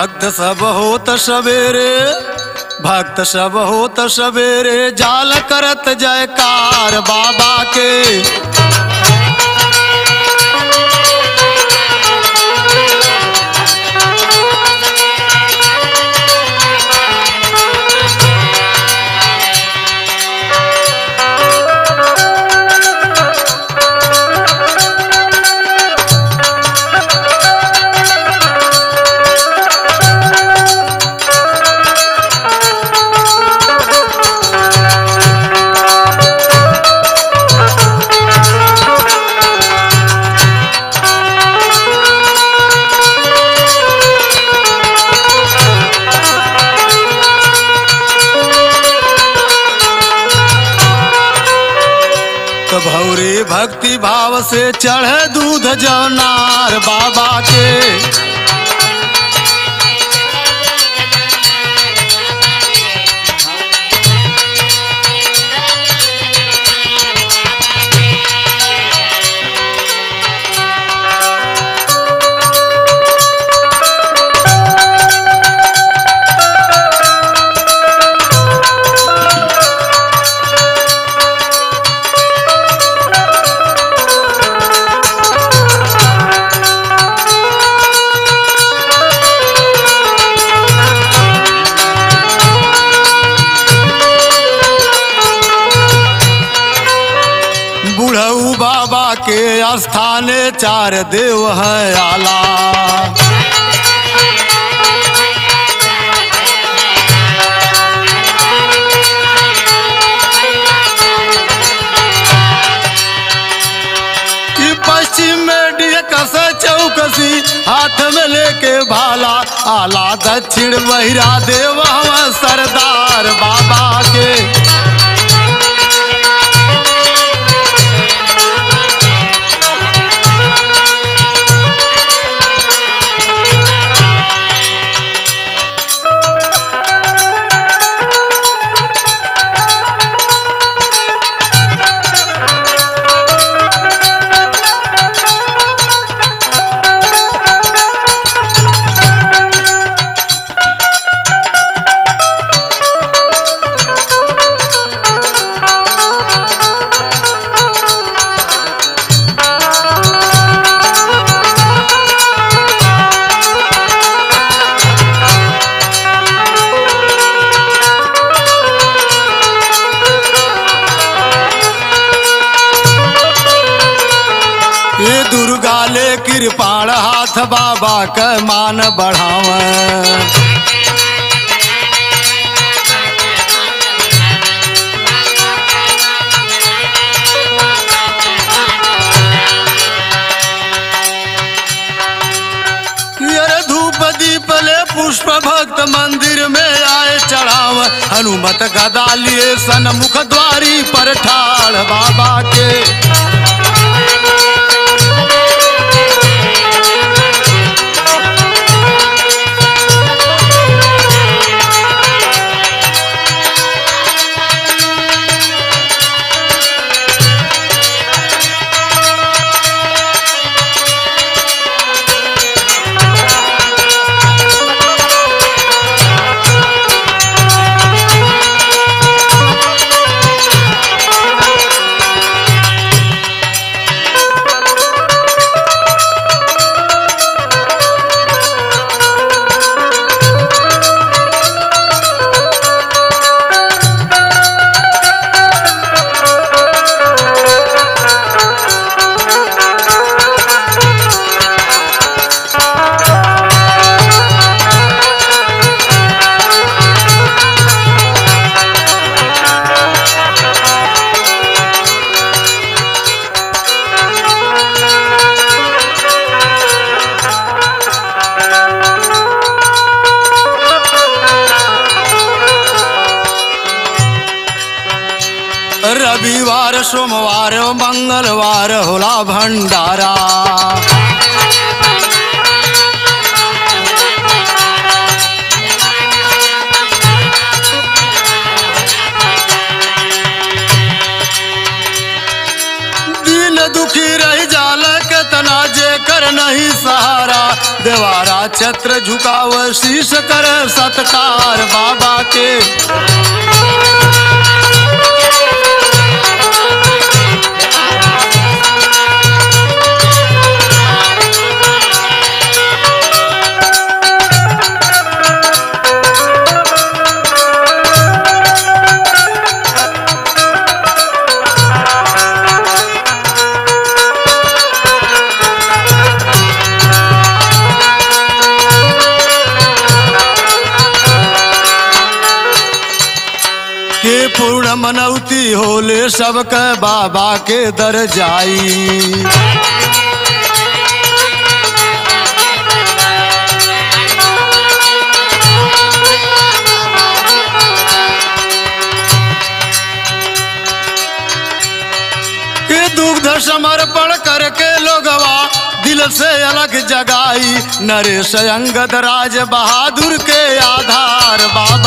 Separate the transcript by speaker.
Speaker 1: भक्त सब होत सवेरे, भक्त सब होत सवेरे, जाल करत जयकार बाबा के। भौरी भक्ति भाव से चढ़े दूध जौनार बाबा के। बुढ़ऊ बाबा के स्थाने चार देव है आला। पश्चिम में डिकस चौकसी, हाथ में लेके भाला, आला दक्षिण बहिरा देव हम सरदार बाबा के। ये दुर्गा ले कृपाण हाथ बाबा के मान बढ़ावे। धूप दीप ले पुष्प भक्त मंदिर में आए चढ़ाव, हनुमत गदा लिए सन्मुख द्वारी पर ठाड़ बाबा के। रविवार सोमवार मंगलवार होला भंडारा। दिन दुखी रह जाल केतना जे कर कर नहीं सहारा, देवारा छत्र झुकाव शीश कर सत्कार बाबा के। के पूर्ण मनौती होले सबक बाबा के दर जाई। के दुग्ध समर्पण करके लोगवा दिल से अलग जगाई, नरेश अंगद राज बहादुर के आधार बाबा